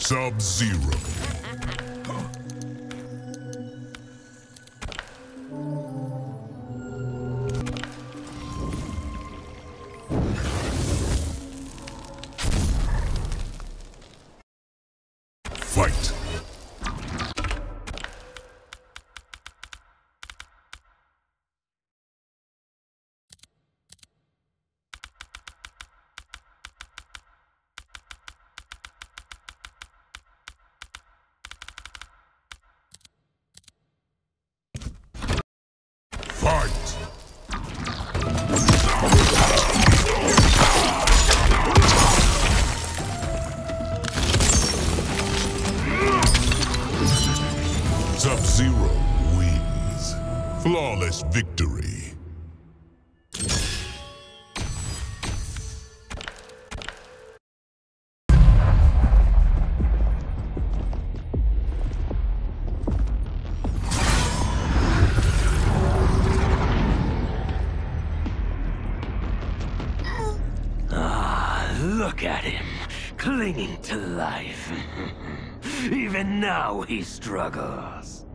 Sub-Zero. Fight. Sub-Zero wins. Flawless victory. Look at him, clinging to life. Even now he struggles.